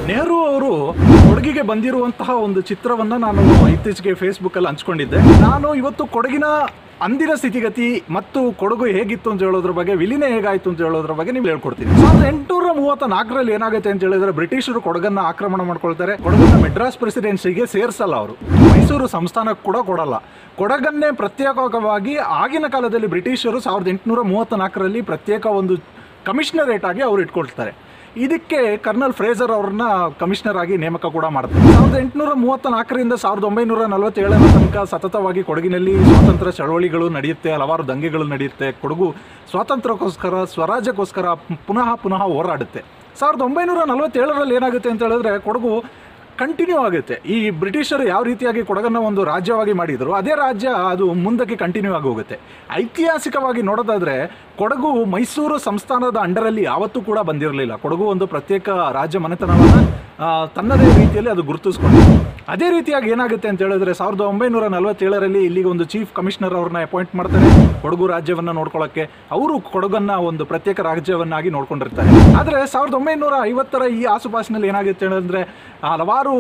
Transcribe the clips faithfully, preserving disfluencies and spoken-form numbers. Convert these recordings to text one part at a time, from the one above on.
ನೆಹರು ಅವರು ಕೊಡಗಿಗೆ ಬಂದಿರುವಂತಹ ಒಂದು ಚಿತ್ರವನ್ನು ನಾನು ಇತ್ತೀಚೆಗೆ ಫೇಸ್ಬುಕ್ಕಲ್ಲಿ ಹಂಚ್ಕೊಂಡಿದ್ದೆ. ನಾನು ಇವತ್ತು ಕೊಡಗಿನ ಅಂದಿನ ಸ್ಥಿತಿಗತಿ ಮತ್ತು ಕೊಡಗು ಹೇಗಿತ್ತು ಅಂತ ಹೇಳೋದ್ರ ಬಗ್ಗೆ, ವಿಲೀನ ಹೇಗಾಯಿತು ಅಂತ ಹೇಳೋದ್ರ ಬಗ್ಗೆ ನೀವು ಹೇಳ್ಕೊಡ್ತೀನಿ. ಸಾವಿರದ ಎಂಟುನೂರ ಮೂವತ್ತ ನಾಲ್ಕರಲ್ಲಿ ಏನಾಗುತ್ತೆ ಅಂತ ಹೇಳಿದ್ರೆ, ಬ್ರಿಟಿಷರು ಕೊಡಗನ್ನ ಆಕ್ರಮಣ ಮಾಡ್ಕೊಳ್ತಾರೆ. ಕೊಡಗನ್ನ ಮೆಡ್ರಾಸ್ ಪ್ರೆಸಿಡೆನ್ಸಿಗೆ ಸೇರಿಸಲ್ಲ, ಅವರು ಮೈಸೂರು ಸಂಸ್ಥಾನಕ್ಕೆ ಕೂಡ ಕೊಡಲ್ಲ. ಕೊಡಗನ್ನೇ ಪ್ರತ್ಯೇಕವಾಗಿ ಆಗಿನ ಕಾಲದಲ್ಲಿ ಬ್ರಿಟಿಷರು ಸಾವಿರದ ಎಂಟುನೂರ ಮೂವತ್ತ ನಾಲ್ಕರಲ್ಲಿ ಪ್ರತ್ಯೇಕ ಒಂದು ಕಮಿಷನರೇಟ್ ಆಗಿ ಅವರು ಇಟ್ಕೊಳ್ತಾರೆ. ಇದಕ್ಕೆ ಕರ್ನಲ್ ಫ್ರೇಜರ್ ಅವ್ರನ್ನ ಕಮಿಷನರ್ ಆಗಿ ನೇಮಕ ಕೂಡ ಮಾಡ್ತಾರೆ. ಸಾವಿರದ ಎಂಟುನೂರ ಮೂವತ್ತ ನಾಲ್ಕರಿಂದ ಸಾವಿರದ ಒಂಬೈನೂರ ನಲವತ್ತೇಳರ ತನಕ ಸತತವಾಗಿ ಕೊಡಗಿನಲ್ಲಿ ಸ್ವಾತಂತ್ರ್ಯ ಚಳವಳಿಗಳು ನಡೆಯುತ್ತೆ, ಹಲವಾರು ದಂಗೆಗಳು ನಡೆಯುತ್ತೆ. ಕೊಡಗು ಸ್ವಾತಂತ್ರ್ಯಕ್ಕೋಸ್ಕರ, ಸ್ವರಾಜ್ಯಕ್ಕೋಸ್ಕರ ಪುನಃ ಪುನಃ ಹೋರಾಡುತ್ತೆ. ಸಾವಿರದ ಒಂಬೈನೂರ ನಲವತ್ತೇಳರಲ್ಲಿ ಏನಾಗುತ್ತೆ ಅಂತ ಹೇಳಿದ್ರೆ, ಕೊಡಗು ಕಂಟಿನ್ಯೂ ಆಗುತ್ತೆ. ಈ ಬ್ರಿಟಿಷರು ಯಾವ ರೀತಿಯಾಗಿ ಕೊಡಗನ್ನು ಒಂದು ರಾಜ್ಯವಾಗಿ ಮಾಡಿದರು, ಅದೇ ರಾಜ್ಯ ಅದು ಮುಂದಕ್ಕೆ ಕಂಟಿನ್ಯೂ ಆಗಿ ಹೋಗುತ್ತೆ. ಐತಿಹಾಸಿಕವಾಗಿ ನೋಡೋದಾದರೆ, ಕೊಡಗು ಮೈಸೂರು ಸಂಸ್ಥಾನದ ಅಂಡರಲ್ಲಿ ಯಾವತ್ತೂ ಕೂಡ ಬಂದಿರಲಿಲ್ಲ. ಕೊಡಗು ಒಂದು ಪ್ರತ್ಯೇಕ ರಾಜ್ಯ ಮನೆತನವನ್ನು ತನ್ನದೇ ರೀತಿಯಲ್ಲಿ ಅದು ಗುರುತಿಸ್ಕೊಂಡಿದೆ. ಅದೇ ರೀತಿಯಾಗಿ ಏನಾಗುತ್ತೆ ಅಂತ ಹೇಳಿದ್ರೆ, ಸಾವಿರದ ಒಂಬೈನೂರ ನಲವತ್ತೇಳರಲ್ಲಿ ಇಲ್ಲಿಗೆ ಒಂದು ಚೀಫ್ ಕಮಿಷನರ್ ಅವ್ರನ್ನ ಅಪಾಯಿಂಟ್ ಮಾಡ್ತಾರೆ ಕೊಡಗು ರಾಜ್ಯವನ್ನು ನೋಡ್ಕೊಳ್ಳೋಕ್ಕೆ. ಅವರು ಕೊಡಗನ್ನು ಒಂದು ಪ್ರತ್ಯೇಕ ರಾಜ್ಯವನ್ನಾಗಿ ನೋಡ್ಕೊಂಡಿರ್ತಾರೆ. ಆದರೆ ಸಾವಿರದ ಒಂಬೈನೂರ ಐವತ್ತರ ಈ ಆಸುಪಾಸಿನಲ್ಲಿ ಏನಾಗುತ್ತೆ ಹೇಳಿದ್ರೆ, ಹಲವಾರು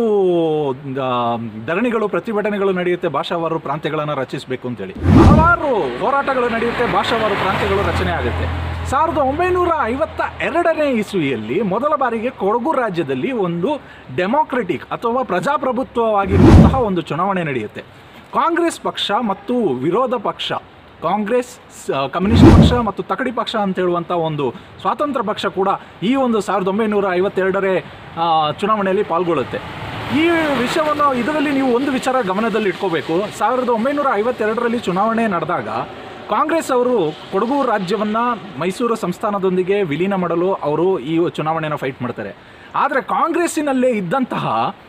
ಧರಣಿಗಳು, ಪ್ರತಿಭಟನೆಗಳು ನಡೆಯುತ್ತೆ. ಭಾಷಾವಾರು ಪ್ರಾಂತ್ಯಗಳನ್ನು ರಚಿಸಬೇಕು ಅಂತೇಳಿ ಹಲವಾರು ಹೋರಾಟಗಳು ನಡೆಯುತ್ತೆ. ಭಾಷಾವಾರು ಪ್ರಾಂತ್ಯಗಳು ರಚನೆ ಆಗುತ್ತೆ. ಸಾವಿರದ ಒಂಬೈನೂರ ಐವತ್ತ ಎರಡನೇ ಇಸ್ವಿಯಲ್ಲಿ ಮೊದಲ ಬಾರಿಗೆ ಕೊಡಗು ರಾಜ್ಯದಲ್ಲಿ ಒಂದು ಡೆಮೋಕ್ರೆಟಿಕ್ ಅಥವಾ ಪ್ರಜಾಪ್ರಭುತ್ವವಾಗಿರುವಂತಹ ಒಂದು ಚುನಾವಣೆ ನಡೆಯುತ್ತೆ. ಕಾಂಗ್ರೆಸ್ ಪಕ್ಷ ಮತ್ತು ವಿರೋಧ ಪಕ್ಷ, ಕಾಂಗ್ರೆಸ್, ಕಮ್ಯುನಿಸ್ಟ್ ಪಕ್ಷ ಮತ್ತು ತಕಡಿ ಪಕ್ಷ ಅಂತ ಹೇಳುವಂಥ ಒಂದು ಸ್ವಾತಂತ್ರ್ಯ ಪಕ್ಷ ಕೂಡ ಈ ಒಂದು ಸಾವಿರದ ಒಂಬೈನೂರ ಐವತ್ತೆರಡರೇ ಚುನಾವಣೆಯಲ್ಲಿ ಪಾಲ್ಗೊಳ್ಳುತ್ತೆ. ಈ ವಿಷಯವನ್ನು ಇದರಲ್ಲಿ ನೀವು ಒಂದು ವಿಚಾರ ಗಮನದಲ್ಲಿ ಇಟ್ಕೋಬೇಕು. ಸಾವಿರದ ಒಂಬೈನೂರ ಐವತ್ತೆರಡರಲ್ಲಿ ಚುನಾವಣೆ ನಡೆದಾಗ ಕಾಂಗ್ರೆಸ್ ಅವರು ಕೊಡಗು ರಾಜ್ಯವನ್ನು ಮೈಸೂರು ಸಂಸ್ಥಾನದೊಂದಿಗೆ ವಿಲೀನ ಮಾಡಲು ಅವರು ಈ ಚುನಾವಣೆಯನ್ನು ಫೈಟ್ ಮಾಡ್ತಾರೆ. ಆದರೆ ಕಾಂಗ್ರೆಸ್ಸಿನಲ್ಲೇ ಇದ್ದಂತಹ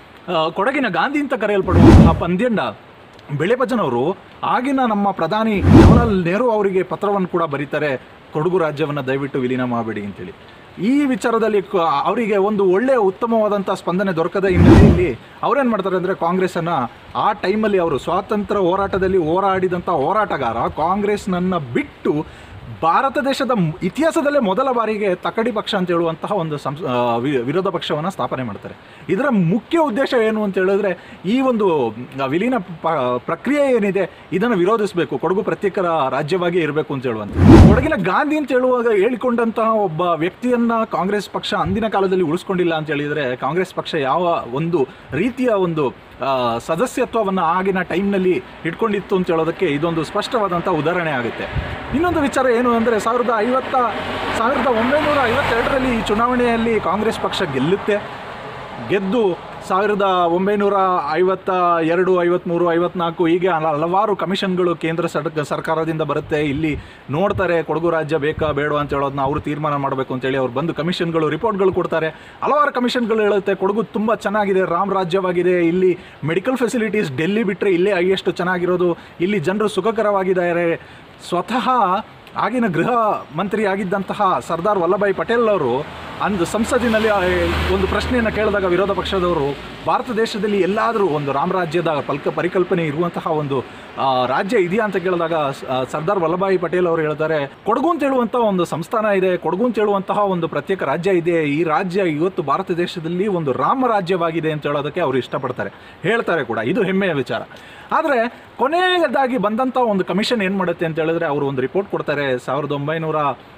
ಕೊಡಗಿನ ಗಾಂಧಿ ಅಂತ ಕರೆಯಲ್ಪಡುವಂತಹ ಪಂದ್ಯಂಡ ಬೆಳೆಬಜನವರು ಆಗಿನ ನಮ್ಮ ಪ್ರಧಾನಿ ಜವಾಹರ್ಲಾಲ್ ನೆಹರು ಅವರಿಗೆ ಪತ್ರವನ್ನು ಕೂಡ ಬರೀತಾರೆ, ಕೊಡಗು ರಾಜ್ಯವನ್ನು ದಯವಿಟ್ಟು ವಿಲೀನ ಮಾಡಬೇಡಿ ಅಂತೇಳಿ. ಈ ವಿಚಾರದಲ್ಲಿ ಅವರಿಗೆ ಒಂದು ಒಳ್ಳೆಯ ಉತ್ತಮವಾದಂಥ ಸ್ಪಂದನೆ ದೊರಕದ ಹಿನ್ನೆಲೆಯಲ್ಲಿ ಅವರೇನು ಮಾಡ್ತಾರೆ ಅಂದರೆ, ಕಾಂಗ್ರೆಸ್ಸನ್ನು ಆ ಟೈಮಲ್ಲಿ ಅವರು ಸ್ವಾತಂತ್ರ್ಯ ಹೋರಾಟದಲ್ಲಿ ಹೋರಾಡಿದಂಥ ಹೋರಾಟಗಾರ ಕಾಂಗ್ರೆಸ್ನನ್ನು ಬಿಟ್ಟು ಭಾರತ ದೇಶದ ಇತಿಹಾಸದಲ್ಲೇ ಮೊದಲ ಬಾರಿಗೆ ತಕಡಿ ಪಕ್ಷ ಅಂತ ಹೇಳುವಂತಹ ಒಂದು ಸಂಸ್ ವಿರೋಧ ಪಕ್ಷವನ್ನು ಸ್ಥಾಪನೆ ಮಾಡ್ತಾರೆ. ಇದರ ಮುಖ್ಯ ಉದ್ದೇಶ ಏನು ಅಂತ ಹೇಳಿದ್ರೆ, ಈ ಒಂದು ವಿಲೀನ ಪ್ರಕ್ರಿಯೆ ಏನಿದೆ ಇದನ್ನು ವಿರೋಧಿಸಬೇಕು, ಕೊಡಗು ಪ್ರತ್ಯೇಕ ರಾಜ್ಯವಾಗಿ ಇರಬೇಕು ಅಂತ ಹೇಳುವಂಥ. ಕೊಡಗಿನ ಗಾಂಧಿ ಅಂತ ಹೇಳುವಾಗ ಹೇಳಿಕೊಂಡಂತಹ ಒಬ್ಬ ವ್ಯಕ್ತಿಯನ್ನು ಕಾಂಗ್ರೆಸ್ ಪಕ್ಷ ಅಂದಿನ ಕಾಲದಲ್ಲಿ ಉಳಿಸ್ಕೊಂಡಿಲ್ಲ ಅಂತ ಹೇಳಿದರೆ, ಕಾಂಗ್ರೆಸ್ ಪಕ್ಷ ಯಾವ ಒಂದು ರೀತಿಯ ಒಂದು ಸದಸ್ಯತ್ವವನ್ನು ಆಗಿನ ಟೈಮ್ನಲ್ಲಿ ಇಟ್ಕೊಂಡಿತ್ತು ಅಂತ ಹೇಳೋದಕ್ಕೆ ಇದೊಂದು ಸ್ಪಷ್ಟವಾದಂಥ ಉದಾಹರಣೆ ಆಗುತ್ತೆ. ಇನ್ನೊಂದು ವಿಚಾರ ಏನು ಅಂದರೆ, ಸಾವಿರದ ಐವತ್ತ ಸಾವಿರದ ಒಂಬೈನೂರ ಐವತ್ತೆರಡರಲ್ಲಿ ಈ ಚುನಾವಣೆಯಲ್ಲಿ ಕಾಂಗ್ರೆಸ್ ಪಕ್ಷ ಗೆಲ್ಲುತ್ತೆ. ಗೆದ್ದು ಸಾವಿರದ ಒಂಬೈನೂರ ಐವತ್ತ ಎರಡು ಐವತ್ತ್ಮೂರು ಐವತ್ನಾಲ್ಕು ಹೀಗೆ ಹಲವಾರು ಕಮಿಷನ್ಗಳು ಕೇಂದ್ರ ಸರ್ಕಾರದಿಂದ ಬರುತ್ತೆ. ಇಲ್ಲಿ ನೋಡ್ತಾರೆ ಕೊಡಗು ರಾಜ್ಯ ಬೇಕಾ ಬೇಡ ಅಂತ ಹೇಳೋದನ್ನ ಅವರು ತೀರ್ಮಾನ ಮಾಡಬೇಕು ಅಂತೇಳಿ ಅವ್ರು ಬಂದು ಕಮಿಷನ್ಗಳು ರಿಪೋರ್ಟ್ಗಳು ಕೊಡ್ತಾರೆ. ಹಲವಾರು ಕಮಿಷನ್ಗಳು ಹೇಳುತ್ತೆ ಕೊಡಗು ತುಂಬ ಚೆನ್ನಾಗಿದೆ, ರಾಮ್ ರಾಜ್ಯವಾಗಿದೆ, ಇಲ್ಲಿ ಮೆಡಿಕಲ್ ಫೆಸಿಲಿಟೀಸ್ ಡೆಲ್ಲಿ ಬಿಟ್ಟರೆ ಇಲ್ಲೇ ಹೈಯೆಸ್ಟ್ ಚೆನ್ನಾಗಿರೋದು, ಇಲ್ಲಿ ಜನರು ಸುಖಕರವಾಗಿದ್ದಾರೆ. ಸ್ವತಃ ಆಗಿನ ಗೃಹ ಮಂತ್ರಿ ಆಗಿದ್ದಂತಹ ಸರ್ದಾರ್ ವಲ್ಲಭಾಯ್ ಪಟೇಲ್ ಅವರು ಅಂದು ಸಂಸತ್ತಿನಲ್ಲಿ ಒಂದು ಪ್ರಶ್ನೆಯನ್ನು ಕೇಳಿದಾಗ ವಿರೋಧ ಪಕ್ಷದವರು, ಭಾರತ ದೇಶದಲ್ಲಿ ಎಲ್ಲಾದರೂ ಒಂದು ರಾಮರಾಜ್ಯದ ಪಲ್ಕ ಪರಿಕಲ್ಪನೆ ಇರುವಂತಹ ಒಂದು ರಾಜ್ಯ ಇದೆಯಾ ಅಂತ ಕೇಳಿದಾಗ ಸರ್ದಾರ್ ವಲ್ಲಭಾಯ್ ಪಟೇಲ್ ಅವರು ಹೇಳ್ತಾರೆ, ಕೊಡಗು ಅಂತ ಹೇಳುವಂಥ ಒಂದು ಸಂಸ್ಥಾನ ಇದೆ, ಕೊಡಗು ಅಂತ ಹೇಳುವಂತಹ ಒಂದು ಪ್ರತ್ಯೇಕ ರಾಜ್ಯ ಇದೆ, ಈ ರಾಜ್ಯ ಇವತ್ತು ಭಾರತ ದೇಶದಲ್ಲಿ ಒಂದು ರಾಮ ರಾಜ್ಯವಾಗಿದೆ ಅಂತ ಹೇಳೋದಕ್ಕೆ ಅವರು ಇಷ್ಟಪಡ್ತಾರೆ, ಹೇಳ್ತಾರೆ ಕೂಡ. ಇದು ಹೆಮ್ಮೆಯ ವಿಚಾರ. ಆದರೆ ಕೊನೆಯದಾಗಿ ಬಂದಂಥ ಒಂದು ಕಮಿಷನ್ ಏನು ಮಾಡುತ್ತೆ ಅಂತ ಹೇಳಿದ್ರೆ, ಅವರು ಒಂದು ರಿಪೋರ್ಟ್ ಕೊಡ್ತಾರೆ. ಸಾವಿರದ ಒಂಬೈನೂರ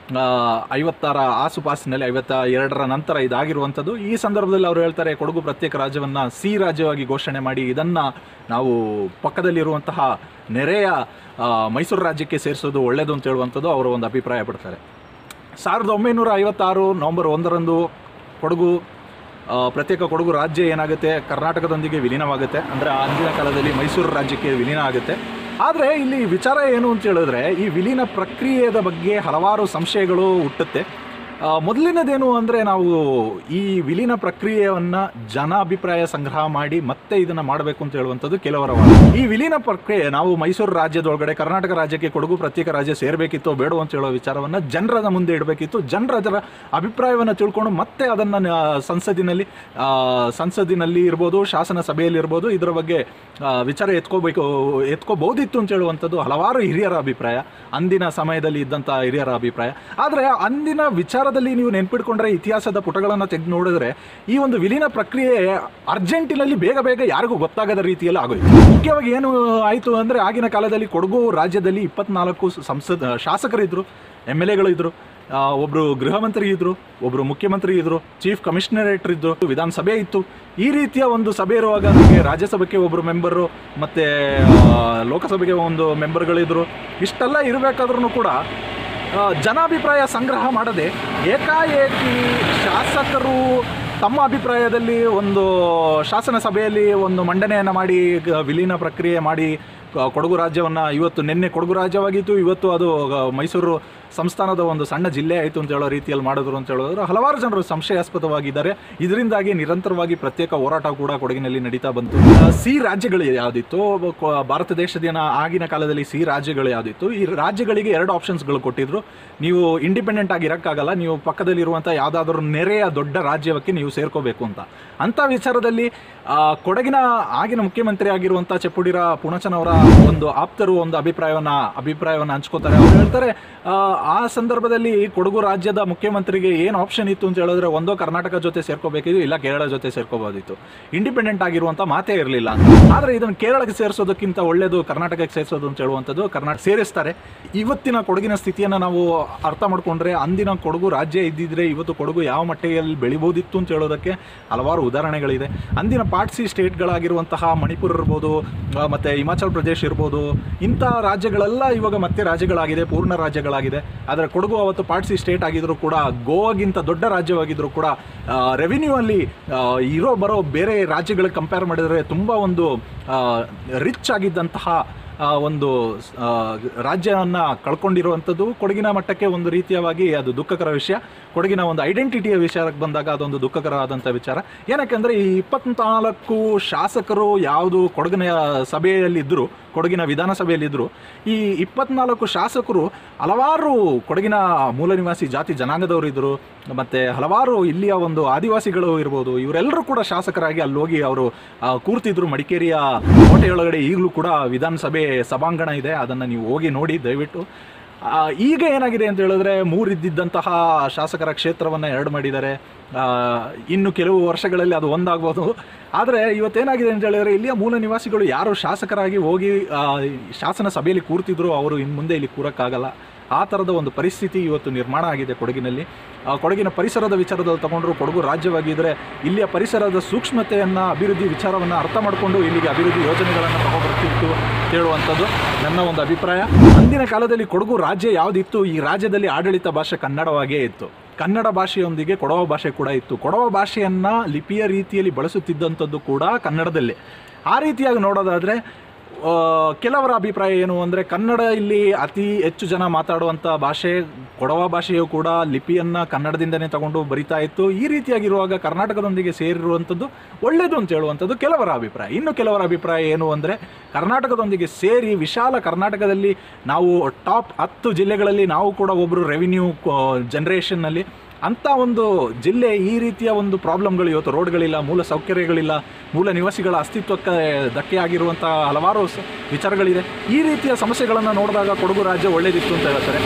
ಐವತ್ತರ ಆಸುಪಾಸಿನಲ್ಲಿ, ಐವತ್ತ ಎರಡರ ನಂತರ ಇದಾಗಿರುವಂಥದ್ದು. ಈ ಸಂದರ್ಭದಲ್ಲಿ ಅವರು ಹೇಳ್ತಾರೆ, ಕೊಡಗು ಪ್ರತ್ಯೇಕ ರಾಜ್ಯವನ್ನು ಸಿ ರಾಜ್ಯವಾಗಿ ಘೋಷಣೆ ಮಾಡಿ ಇದನ್ನು ನಾವು ಪಕ್ಕದಲ್ಲಿರುವಂತಹ ನೆರೆಯ ಮೈಸೂರು ರಾಜ್ಯಕ್ಕೆ ಸೇರಿಸೋದು ಒಳ್ಳೆಯದು ಅಂತ ಹೇಳುವಂಥದ್ದು ಅವರು ಒಂದು ಅಭಿಪ್ರಾಯ ಪಡ್ತಾರೆ. ಸಾವಿರದ ಒಂಬೈನೂರ ಐವತ್ತಾರು ನವಂಬರ್ ಒಂದರಂದು ಕೊಡಗು ಪ್ರತ್ಯೇಕ ಕೊಡಗು ರಾಜ್ಯ ಏನಾಗುತ್ತೆ, ಕರ್ನಾಟಕದೊಂದಿಗೆ ವಿಲೀನವಾಗುತ್ತೆ. ಅಂದರೆ ಅಂದಿನ ಕಾಲದಲ್ಲಿ ಮೈಸೂರು ರಾಜ್ಯಕ್ಕೆ ವಿಲೀನ ಆಗುತ್ತೆ. ಆದರೆ ಇಲ್ಲಿ ವಿಚಾರ ಏನು ಅಂತ ಹೇಳಿದ್ರೆ, ಈ ವಿಲೀನ ಪ್ರಕ್ರಿಯೆಯ ಬಗ್ಗೆ ಹಲವಾರು ಸಂಶಯಗಳು ಹುಟ್ಟುತ್ತೆ. ಮೊದಲಿನದೇನು ಅಂದರೆ, ನಾವು ಈ ವಿಲೀನ ಪ್ರಕ್ರಿಯೆಯನ್ನು ಜನ ಅಭಿಪ್ರಾಯ ಸಂಗ್ರಹ ಮಾಡಿ ಮತ್ತೆ ಇದನ್ನು ಮಾಡಬೇಕು ಅಂತ ಹೇಳುವಂಥದ್ದು ಕೆಲವರ ವಾದ. ಈ ವಿಲೀನ ಪ್ರಕ್ರಿಯೆ ನಾವು ಮೈಸೂರು ರಾಜ್ಯದೊಳಗಡೆ ಕರ್ನಾಟಕ ರಾಜ್ಯಕ್ಕೆ ಕೊಡಗು ಪ್ರತ್ಯೇಕ ರಾಜ್ಯ ಸೇರಬೇಕಿತ್ತು ಬೇಡ ಅಂತ ಹೇಳೋ ವಿಚಾರವನ್ನು ಜನರ ಮುಂದೆ ಇಡಬೇಕಿತ್ತು. ಜನರ ಅದರ ಅಭಿಪ್ರಾಯವನ್ನು ತಿಳ್ಕೊಂಡು ಮತ್ತೆ ಅದನ್ನು ಸಂಸತ್ತಿನಲ್ಲಿ ಸಂಸತ್ತಿನಲ್ಲಿ ಇರ್ಬೋದು, ಶಾಸನ ಸಭೆಯಲ್ಲಿ ಇರ್ಬೋದು, ಇದರ ಬಗ್ಗೆ ವಿಚಾರ ಎತ್ಕೋಬೇಕು ಎತ್ಕೋಬಹುದಿತ್ತು ಅಂತ ಹೇಳುವಂಥದ್ದು ಹಲವಾರು ಹಿರಿಯರ ಅಭಿಪ್ರಾಯ, ಅಂದಿನ ಸಮಯದಲ್ಲಿ ಇದ್ದಂಥ ಹಿರಿಯರ ಅಭಿಪ್ರಾಯ. ಆದರೆ ಅಂದಿನ ವಿಚಾರ ವಿಚಾರದಲ್ಲಿ ನೀವು ನೆನ್ಪಿಟ್ಕೊಂಡ್ರೆ, ಇತಿಹಾಸದ ಪುಟಗಳನ್ನು ತೆಗೆದು ನೋಡಿದ್ರೆ ಈ ಒಂದು ವಿಲೀನ ಪ್ರಕ್ರಿಯೆ ಅರ್ಜೆಂಟಿನಲ್ಲಿ ಬೇಗ ಬೇಗ ಯಾರಿಗೂ ಗೊತ್ತಾಗದ ರೀತಿಯಲ್ಲಿ ಆಗೋಯ್ತು. ಮುಖ್ಯವಾಗಿ ಏನು ಆಯಿತು ಅಂದರೆ, ಆಗಿನ ಕಾಲದಲ್ಲಿ ಕೊಡಗು ರಾಜ್ಯದಲ್ಲಿ ಇಪ್ಪತ್ನಾಲ್ಕು ಸಂಸದ ಶಾಸಕರಿದ್ದರು, ಎಮ್ ಎಲ್ ಎಗಳು ಇದ್ದರು, ಒಬ್ಬರು ಗೃಹ ಮಂತ್ರಿ ಇದ್ದರು, ಒಬ್ಬರು ಮುಖ್ಯಮಂತ್ರಿ ಇದ್ದರು, ಚೀಫ್ ಕಮಿಷನರೇಟರ್ ಇದ್ದರು, ವಿಧಾನಸಭೆ ಇತ್ತು. ಈ ರೀತಿಯ ಒಂದು ಸಭೆ ಇರುವಾಗ ನಮಗೆ ರಾಜ್ಯಸಭೆಗೆ ಒಬ್ಬರು ಮೆಂಬರು ಮತ್ತು ಲೋಕಸಭೆಗೆ ಒಂದು ಮೆಂಬರ್ಗಳಿದ್ದರು. ಇಷ್ಟೆಲ್ಲ ಇರಬೇಕಾದ್ರೂ ಕೂಡ ಜನಾಭಿಪ್ರಾಯ ಸಂಗ್ರಹ ಮಾಡದೆ ಏಕಾಏಕಿ ಶಾಸಕರು ತಮ್ಮ ಅಭಿಪ್ರಾಯದಲ್ಲಿ ಒಂದು ಶಾಸನ ಸಭೆಯಲ್ಲಿ ಒಂದು ಮಂಡನೆಯನ್ನು ಮಾಡಿ ವಿಲೀನ ಪ್ರಕ್ರಿಯೆ ಮಾಡಿ ಕೊಡಗು ರಾಜ್ಯವನ್ನು, ಇವತ್ತು ನಿನ್ನೆ ಕೊಡಗು ರಾಜ್ಯವಾಗಿತ್ತು, ಇವತ್ತು ಅದು ಮೈಸೂರು ಸಂಸ್ಥಾನದ ಒಂದು ಸಣ್ಣ ಜಿಲ್ಲೆ ಆಯಿತು ಅಂತ ಹೇಳೋ ರೀತಿಯಲ್ಲಿ ಮಾಡಿದ್ರು ಅಂತ ಹೇಳಿದ್ರೆ ಹಲವಾರು ಜನರು ಸಂಶಯಾಸ್ಪದವಾಗಿದ್ದಾರೆ. ಇದರಿಂದಾಗಿ ನಿರಂತರವಾಗಿ ಪ್ರತ್ಯೇಕ ಹೋರಾಟ ಕೂಡ ಕೊಡಗಿನಲ್ಲಿ ನಡೀತಾ ಬಂತು. ಸಿ ರಾಜ್ಯಗಳು ಯಾವುದಿತ್ತು, ಭಾರತ ದೇಶದ ಆಗಿನ ಕಾಲದಲ್ಲಿ ಸಿ ರಾಜ್ಯಗಳು ಯಾವುದಿತ್ತು, ಈ ರಾಜ್ಯಗಳಿಗೆ ಎರಡು ಆಪ್ಷನ್ಸ್ಗಳು ಕೊಟ್ಟಿದ್ರು. ನೀವು ಇಂಡಿಪೆಂಡೆಂಟ್ ಆಗಿ ಇರೋಕ್ಕಾಗಲ್ಲ, ನೀವು ಪಕ್ಕದಲ್ಲಿರುವಂಥ ಯಾವುದಾದ್ರೂ ನೆರೆಯ ದೊಡ್ಡ ರಾಜ್ಯಕ್ಕೆ ನೀವು ಸೇರ್ಕೋಬೇಕು ಅಂತ. ಅಂಥ ವಿಚಾರದಲ್ಲಿ ಕೊಡಗಿನ ಆಗಿನ ಮುಖ್ಯಮಂತ್ರಿ ಆಗಿರುವಂಥ ಚೆಪ್ಪುಡಿರ ಪುಣಚನವರ ಒಂದು ಆಪ್ತರು ಒಂದು ಅಭಿಪ್ರಾಯವನ್ನು ಅಭಿಪ್ರಾಯವನ್ನು ಹಂಚ್ಕೋತಾರೆ. ಅವ್ರು ಹೇಳ್ತಾರೆ, ಆ ಸಂದರ್ಭದಲ್ಲಿ ಕೊಡಗು ರಾಜ್ಯದ ಮುಖ್ಯಮಂತ್ರಿಗೆ ಏನು ಆಪ್ಷನ್ ಇತ್ತು ಅಂತ ಹೇಳಿದ್ರೆ, ಒಂದೋ ಕರ್ನಾಟಕ ಜೊತೆ ಸೇರ್ಕೋಬೇಕಿತ್ತು, ಇಲ್ಲ ಕೇರಳ ಜೊತೆ ಸೇರ್ಕೋಬೋದಿತ್ತು. ಇಂಡಿಪೆಂಡೆಂಟ್ ಆಗಿರುವಂಥ ಮಾತೇ ಇರಲಿಲ್ಲ. ಆದರೆ ಇದನ್ನು ಕೇರಳಕ್ಕೆ ಸೇರಿಸೋದಕ್ಕಿಂತ ಒಳ್ಳೆಯದು ಕರ್ನಾಟಕಕ್ಕೆ ಸೇರಿಸೋದು ಅಂತ ಹೇಳುವಂಥದ್ದು ಕರ್ನಾಟಕ ಸೇರಿಸ್ತಾರೆ. ಇವತ್ತಿನ ಕೊಡಗಿನ ಸ್ಥಿತಿಯನ್ನು ನಾವು ಅರ್ಥ ಮಾಡಿಕೊಂಡ್ರೆ, ಅಂದಿನ ಕೊಡಗು ರಾಜ್ಯ ಇದ್ದಿದ್ರೆ ಇವತ್ತು ಕೊಡಗು ಯಾವ ಮಟ್ಟಿಗೆಯಲ್ಲಿ ಬೆಳಿಬೋದಿತ್ತು ಅಂತ ಹೇಳೋದಕ್ಕೆ ಹಲವಾರು ಉದಾಹರಣೆಗಳಿದೆ. ಅಂದಿನ ಪಾರ್ಟ್ ಸಿ ಸ್ಟೇಟ್ಗಳಾಗಿರುವಂತಹ ಮಣಿಪುರ ಇರ್ಬೋದು, ಮತ್ತು ಹಿಮಾಚಲ್ ಪ್ರದೇಶ ಇರ್ಬೋದು, ಇಂಥ ರಾಜ್ಯಗಳೆಲ್ಲ ಇವಾಗ ಮತ್ತೆ ರಾಜ್ಯಗಳಾಗಿದೆ, ಪೂರ್ಣ ರಾಜ್ಯಗಳಾಗಿದೆ. ಆದರೆ ಕೊಡಗು ಅವತ್ತು ಪಾರ್ಟ್ ಸಿ ಸ್ಟೇಟ್ ಆಗಿದ್ದರೂ ಕೂಡ, ಗೋವಾಗಿಂತ ದೊಡ್ಡ ರಾಜ್ಯವಾಗಿದ್ದರೂ ಕೂಡ ರೆವಿನ್ಯೂ ಅಲ್ಲಿ ಇರೋ ಬರೋ ಬೇರೆ ರಾಜ್ಯಗಳಿಗೆ ಕಂಪೇರ್ ಮಾಡಿದರೆ ತುಂಬ ಒಂದು ರಿಚ್ ಆಗಿದ್ದಂತಹ ಒಂದು ರಾಜ್ಯವನ್ನು ಕಳ್ಕೊಂಡಿರುವಂಥದ್ದು ಕೊಡಗಿನ ಮಟ್ಟಕ್ಕೆ ಒಂದು ರೀತಿಯಾಗಿ ಅದು ದುಃಖಕರ ವಿಷಯ. ಕೊಡಗಿನ ಒಂದು ಐಡೆಂಟಿಟಿಯ ವಿಚಾರಕ್ಕೆ ಬಂದಾಗ ಅದೊಂದು ದುಃಖಕರವಾದಂಥ ವಿಚಾರ. ಏನಕ್ಕೆಂದರೆ ಈ ಇಪ್ಪತ್ನಾಲ್ಕು ಶಾಸಕರು ಯಾವುದು ಕೊಡಗಿನ ಸಭೆಯಲ್ಲಿದ್ದರು, ಕೊಡಗಿನ ವಿಧಾನಸಭೆಯಲ್ಲಿದ್ದರು, ಈ ಇಪ್ಪತ್ನಾಲ್ಕು ಶಾಸಕರು ಹಲವಾರು ಕೊಡಗಿನ ಮೂಲ ನಿವಾಸಿ ಜಾತಿ ಜನಾಂಗದವರು ಇದ್ದರು, ಮತ್ತು ಹಲವಾರು ಇಲ್ಲಿಯ ಒಂದು ಆದಿವಾಸಿಗಳು ಇರ್ಬೋದು. ಇವರೆಲ್ಲರೂ ಕೂಡ ಶಾಸಕರಾಗಿ ಅಲ್ಲಿ ಹೋಗಿ ಅವರು ಕೂರ್ತಿದ್ರು. ಮಡಿಕೇರಿಯ ಕೋಟೆಯೊಳಗಡೆ ಈಗಲೂ ಕೂಡ ವಿಧಾನಸಭೆ ಸಭಾಂಗಣ ಇದೆ, ಅದನ್ನು ನೀವು ಹೋಗಿ ನೋಡಿ ದಯವಿಟ್ಟು. ಈಗ ಏನಾಗಿದೆ ಅಂತ ಹೇಳಿದ್ರೆ, ಮೂರಿದ್ದಂತಹ ಶಾಸಕರ ಕ್ಷೇತ್ರವನ್ನು ಎರಡು ಮಾಡಿದ್ದಾರೆ. ಇನ್ನು ಕೆಲವು ವರ್ಷಗಳಲ್ಲಿ ಅದು ಒಂದಾಗ್ಬೋದು. ಆದರೆ ಇವತ್ತೇನಾಗಿದೆ ಅಂತ ಹೇಳಿದ್ರೆ, ಇಲ್ಲಿಯ ಮೂಲ ನಿವಾಸಿಗಳು ಯಾರು ಶಾಸಕರಾಗಿ ಹೋಗಿ ಶಾಸನ ಸಭೆಯಲ್ಲಿ ಕೂರ್ತಿದ್ರು, ಅವರು ಇನ್ನು ಮುಂದೆ ಇಲ್ಲಿ ಕೂರಕ್ಕಾಗಲ್ಲ. ಆ ಥರದ ಒಂದು ಪರಿಸ್ಥಿತಿ ಇವತ್ತು ನಿರ್ಮಾಣ ಆಗಿದೆ ಕೊಡಗಿನಲ್ಲಿ. ಕೊಡಗಿನ ಪರಿಸರದ ವಿಚಾರದಲ್ಲಿ ತಗೊಂಡ್ರು, ಕೊಡಗು ರಾಜ್ಯವಾಗಿದ್ದರೆ ಇಲ್ಲಿಯ ಪರಿಸರದ ಸೂಕ್ಷ್ಮತೆಯನ್ನು, ಅಭಿವೃದ್ಧಿ ವಿಚಾರವನ್ನು ಅರ್ಥ ಮಾಡಿಕೊಂಡು ಇಲ್ಲಿಗೆ ಅಭಿವೃದ್ಧಿ ಯೋಜನೆಗಳನ್ನು ತಗೊಬರ್ತಿತ್ತು ಹೇಳುವಂಥದ್ದು ನನ್ನ ಒಂದು ಅಭಿಪ್ರಾಯ. ಅಂದಿನ ಕಾಲದಲ್ಲಿ ಕೊಡಗು ರಾಜ್ಯ ಯಾವುದಿತ್ತು, ಈ ರಾಜ್ಯದಲ್ಲಿ ಆಡಳಿತ ಭಾಷೆ ಕನ್ನಡವಾಗಿಯೇ ಇತ್ತು. ಕನ್ನಡ ಭಾಷೆಯೊಂದಿಗೆ ಕೊಡವ ಭಾಷೆ ಕೂಡ ಇತ್ತು. ಕೊಡವ ಭಾಷೆಯನ್ನು ಲಿಪಿಯ ರೀತಿಯಲ್ಲಿ ಬಳಸುತ್ತಿದ್ದಂಥದ್ದು ಕೂಡ ಕನ್ನಡದಲ್ಲೇ. ಆ ರೀತಿಯಾಗಿ ನೋಡೋದಾದರೆ ಕೆಲವರ ಅಭಿಪ್ರಾಯ ಏನು ಅಂದರೆ, ಕನ್ನಡ ಇಲ್ಲಿ ಅತಿ ಹೆಚ್ಚು ಜನ ಮಾತಾಡುವಂಥ ಭಾಷೆ, ಕೊಡವ ಭಾಷೆಯು ಕೂಡ ಲಿಪಿಯನ್ನು ಕನ್ನಡದಿಂದನೇ ತಗೊಂಡು ಬರಿತಾ ಇತ್ತು. ಈ ರೀತಿಯಾಗಿರುವಾಗ ಕರ್ನಾಟಕದೊಂದಿಗೆ ಸೇರಿರುವಂಥದ್ದು ಒಳ್ಳೆಯದು ಅಂತ ಹೇಳುವಂಥದ್ದು ಕೆಲವರ ಅಭಿಪ್ರಾಯ. ಇನ್ನು ಕೆಲವರ ಅಭಿಪ್ರಾಯ ಏನು ಅಂದರೆ, ಕರ್ನಾಟಕದೊಂದಿಗೆ ಸೇರಿ ವಿಶಾಲ ಕರ್ನಾಟಕದಲ್ಲಿ ನಾವು ಟಾಪ್ ಹತ್ತು ಜಿಲ್ಲೆಗಳಲ್ಲಿ ನಾವು ಕೂಡ ಒಬ್ಬರು ರೆವಿನ್ಯೂ ಜನ್ರೇಷನ್ನಲ್ಲಿ ಅಂಥ ಒಂದು ಜಿಲ್ಲೆ, ಈ ರೀತಿಯ ಒಂದು ಪ್ರಾಬ್ಲಮ್ಗಳು ಇವತ್ತು ರೋಡ್ಗಳಿಲ್ಲ, ಮೂಲ ಸೌಕರ್ಯಗಳಿಲ್ಲ, ಮೂಲ ನಿವಾಸಿಗಳ ಅಸ್ತಿತ್ವಕ್ಕೆ ಧಕ್ಕೆ ಆಗಿರುವಂಥ ಹಲವಾರು ವಿಚಾರಗಳಿದೆ. ಈ ರೀತಿಯ ಸಮಸ್ಯೆಗಳನ್ನು ನೋಡಿದಾಗ ಕೊಡಗು ರಾಜ್ಯ ಒಳ್ಳೆಯದಿತ್ತು ಅಂತ ಹೇಳ್ತಾರೆ.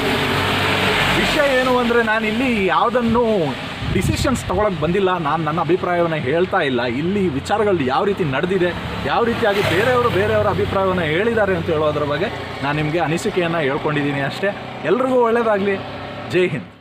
ವಿಷಯ ಏನು ಅಂದರೆ, ನಾನು ಇಲ್ಲಿ ಯಾವುದನ್ನು ಡಿಸಿಷನ್ಸ್ ತೊಗೊಳಕ್ಕೆ ಬಂದಿಲ್ಲ, ನಾನು ನನ್ನ ಅಭಿಪ್ರಾಯವನ್ನು ಹೇಳ್ತಾ ಇಲ್ಲ. ಇಲ್ಲಿ ವಿಚಾರಗಳು ಯಾವ ರೀತಿ ನಡೆದಿದೆ, ಯಾವ ರೀತಿಯಾಗಿ ಬೇರೆಯವರು ಬೇರೆಯವರ ಅಭಿಪ್ರಾಯವನ್ನು ಹೇಳಿದ್ದಾರೆ ಅಂತ ಹೇಳೋದ್ರ ಬಗ್ಗೆ ನಾನು ನಿಮಗೆ ಅನಿಸಿಕೆಯನ್ನು ಹೇಳ್ಕೊಂಡಿದ್ದೀನಿ ಅಷ್ಟೇ. ಎಲ್ರಿಗೂ ಒಳ್ಳೆಯದಾಗಲಿ. ಜೈ ಹಿಂದ್.